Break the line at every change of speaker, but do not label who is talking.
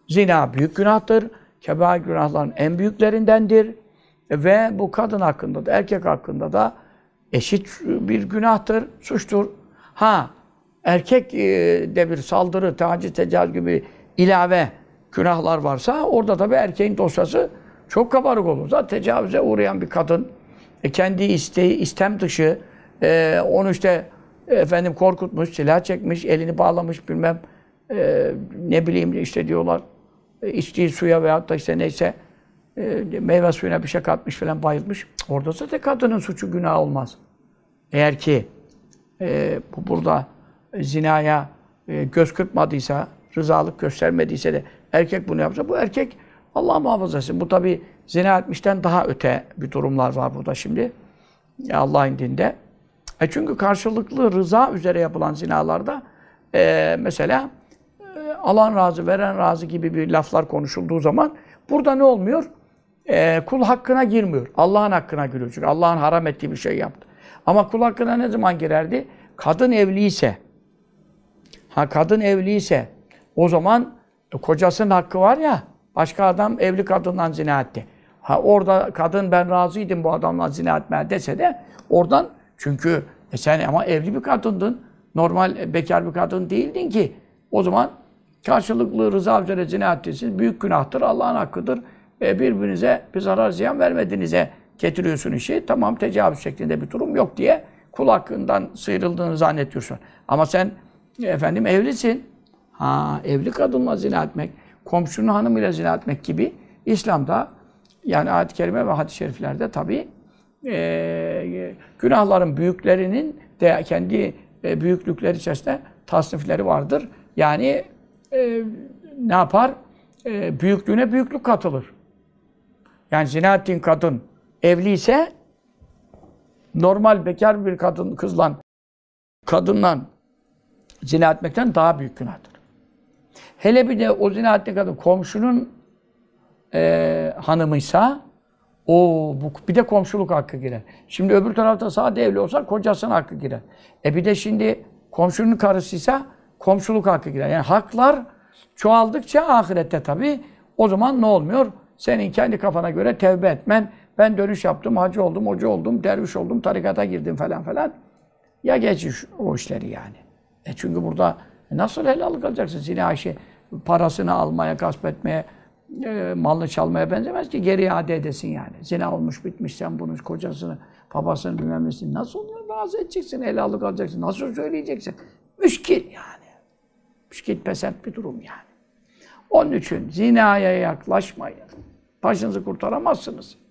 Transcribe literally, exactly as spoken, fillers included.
Zina büyük günahtır. Kebair günahların en büyüklerindendir. Ve bu kadın hakkında da, erkek hakkında da eşit bir günahtır, suçtur. Ha, erkek de bir saldırı, taciz, tecavüz gibi ilave günahlar varsa orada tabii erkeğin dosyası çok kabarık olur. Zaten tecavüze uğrayan bir kadın e, kendi isteği, istem dışı e, onu işte efendim korkutmuş, silah çekmiş, elini bağlamış bilmem e, ne bileyim işte diyorlar e, içtiği suya veyahut da işte neyse e, meyve suyuna bir şey katmış falan bayılmış. Orada zaten kadının suçu günah olmaz. Eğer ki e, bu burada zinaya e, göz kırpmadıysa, rızalık göstermediyse de erkek bunu yapsa bu erkek Allah muhafaza etsin. Bu tabi zina etmişten daha öte bir durumlar var burada şimdi. Ya Allah'ın dinde. E çünkü karşılıklı rıza üzere yapılan zinalarda e, mesela e, alan razı, veren razı gibi bir laflar konuşulduğu zaman burada ne olmuyor? E, kul hakkına girmiyor. Allah'ın hakkına giriyor. Çünkü Allah'ın haram ettiği bir şey yaptı. Ama kul hakkına ne zaman girerdi? Kadın evliyse, ha kadın evliyse, o zaman e, kocasının hakkı var ya, başka adam evli kadından zina etti. Ha orada kadın ben razıydım bu adamla zina etmeye dese de oradan çünkü e sen ama evli bir kadındın. Normal e, bekar bir kadın değildin ki. O zaman karşılıklı rıza üzere zina ettiyseniz büyük günahtır, Allah'ın hakkıdır. E, birbirinize bir zarar ziyan vermediğinize getiriyorsun işi. Tamam tecavüz şeklinde bir durum yok diye kul hakkından sıyrıldığını zannediyorsun. Ama sen efendim evlisin. Ha evli kadınla zina etmek, komşunun hanımıyla zina etmek gibi İslam'da yani ayet-i kerime ve hadis-i şeriflerde tabii e, günahların büyüklerinin de kendi e, büyüklükleri içerisinde tasnifleri vardır. Yani e, ne yapar? E, büyüklüğüne büyüklük katılır. Yani zina ettiğin kadın evliyse normal bekar bir kadın kızla kadınla zina etmekten daha büyük günahtır. Hele bir de o zina ettiği kadın komşunun e, hanımıysa o bu bir de komşuluk hakkı girer. Şimdi öbür tarafta sade evli olsa kocasının hakkı girer. E bir de şimdi komşunun karısıysa komşuluk hakkı girer. Yani haklar çoğaldıkça ahirette tabii o zaman ne olmuyor? Senin kendi kafana göre tevbe etmen, ben dönüş yaptım, hacı oldum, hoca oldum, derviş oldum, tarikata girdim falan falan. Ya geç o işleri yani. E çünkü burada nasıl helallik alacaksın? Zina işi parasını almaya, gasp etmeye, e, malını çalmaya benzemez ki. Geri iade edesin yani. Zina olmuş, bitmiş, sen bunun kocasını, babasını bilmem nesini nasıl oluyor? Razı edeceksin, helallik alacaksın. Nasıl söyleyeceksin? Müşkil yani. Müşkil, pesent bir durum yani. Onun için zinaya yaklaşmayın. Başınızı kurtaramazsınız.